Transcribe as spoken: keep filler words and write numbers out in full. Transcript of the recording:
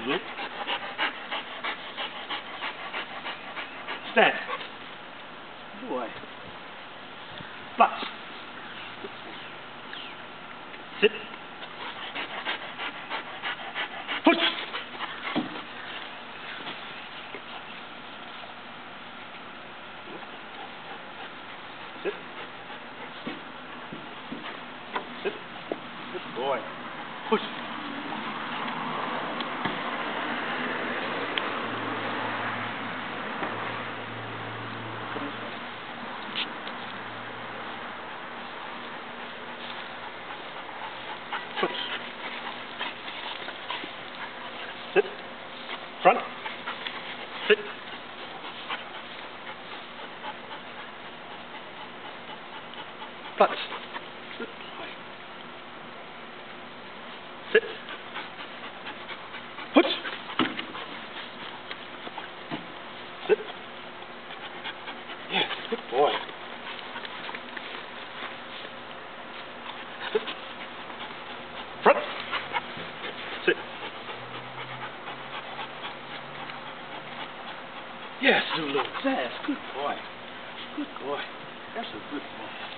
Zulu. Stand. Boy. Butts. Sit. Push. Sit. Sit. Good boy. Push. Push. Sit. Front. Sit. Butts. Good boy. Sit. Push. Sit. Yes, good boy. Sit. Front. Sit. Yes, Zulu. Yes, good boy. Good boy. That's a good boy.